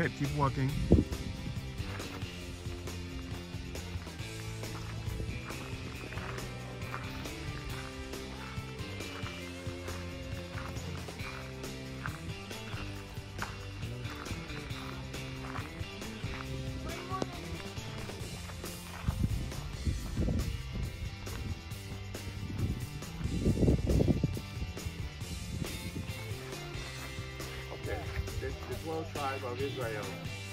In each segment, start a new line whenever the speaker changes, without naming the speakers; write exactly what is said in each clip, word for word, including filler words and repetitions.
Alright, keep walking.
The twelve tribes of Israel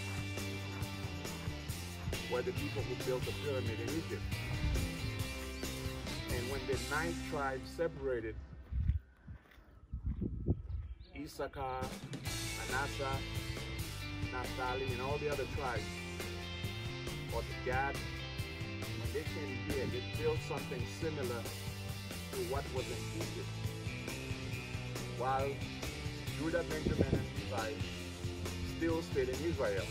were the people who built the pyramid in Egypt. And when the ninth tribe separated, Issachar, Manasseh, Naphtali, and all the other tribes, or the Gad, when they came here, they built something similar to what was in Egypt. While Judah, Benjamin, and Levi still stayed in Israel.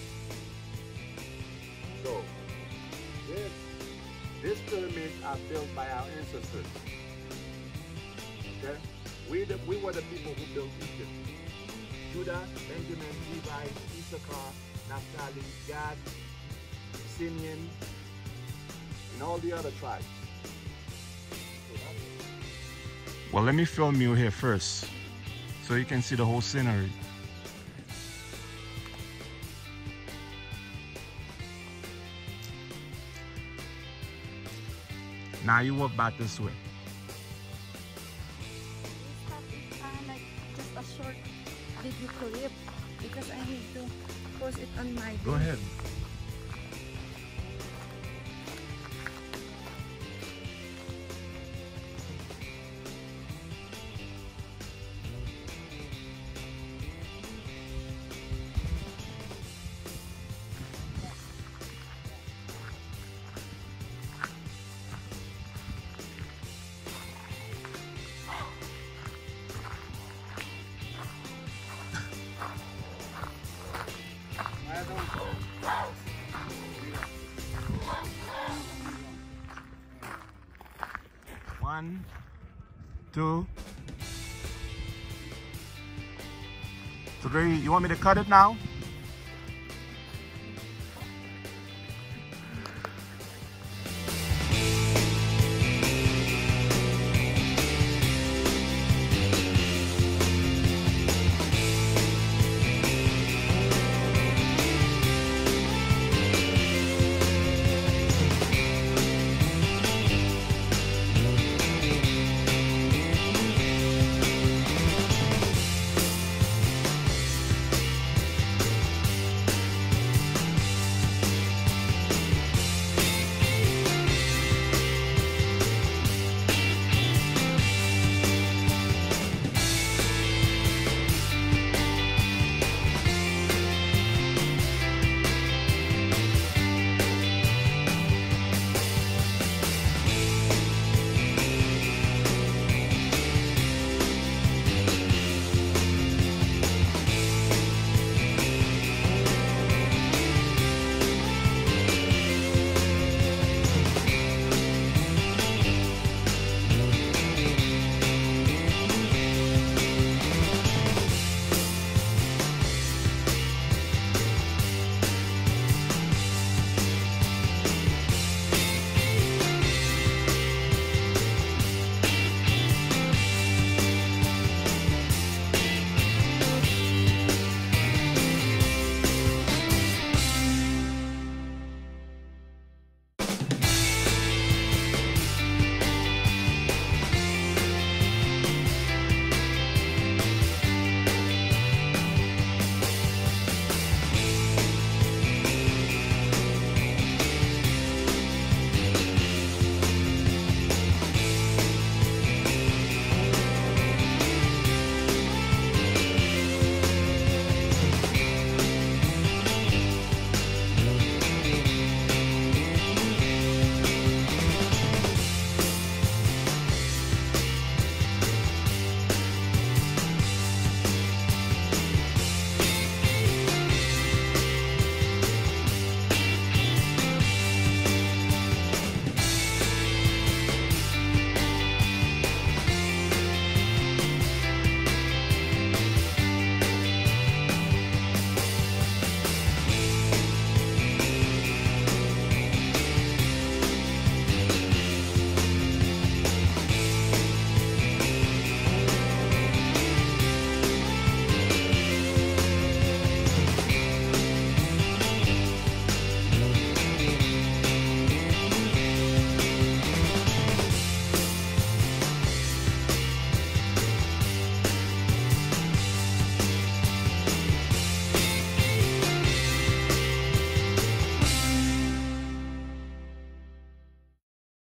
So, this, these pyramids are built by our ancestors. Okay? We, the, we were the people who built Egypt. Judah, Benjamin, Levi, Issachar, Naphtali, Gad, Simeon, and all the other tribes. So
well, let me film you here first, so you can see the whole scenery. Now you walk back this way.
This is uh, like just a short video clip because I need to post it on my
Go ahead. One, two, three. You want me to cut it now?